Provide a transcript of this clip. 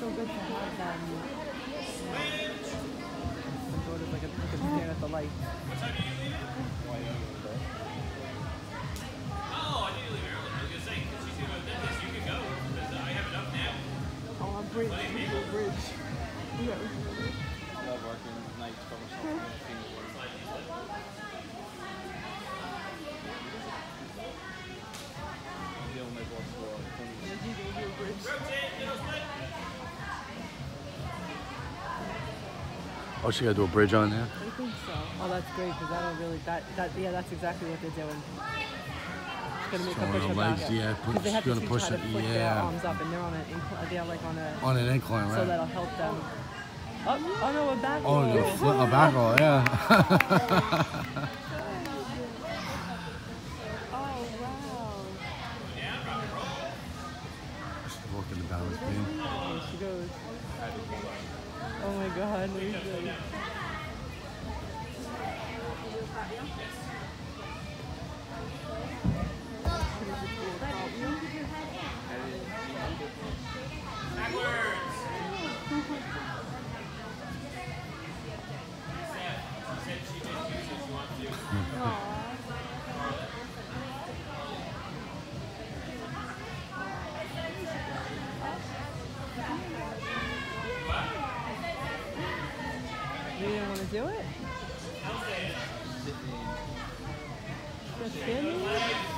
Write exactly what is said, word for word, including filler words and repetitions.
good to have them. My daughter's like a, like a stand at the light. What time are you leaving? Why are you leaving early? Oh, I didn't leave early. I was gonna say, because she's gonna go to dentist, you can go. Because I have enough now. Oh, I'm bridge. I'm bridge. Yeah. I love working nights for myself. Oh, she got to do a bridge on there? I think so. Oh, that's great because that'll really that that yeah, that's exactly what they're doing. She's gonna make Showing her push her her legs, back. yeah, Because they have to gonna teach push how to it, put their yeah. arms up, and they're on an incline. They're like on a On an incline, right? so that'll help them. Oh, oh no, a back Oh, roll. the flip, a back roll, yeah. She's walking the balance beam. There she goes. Oh my God, there's the... You didn't want to do it? Just standing?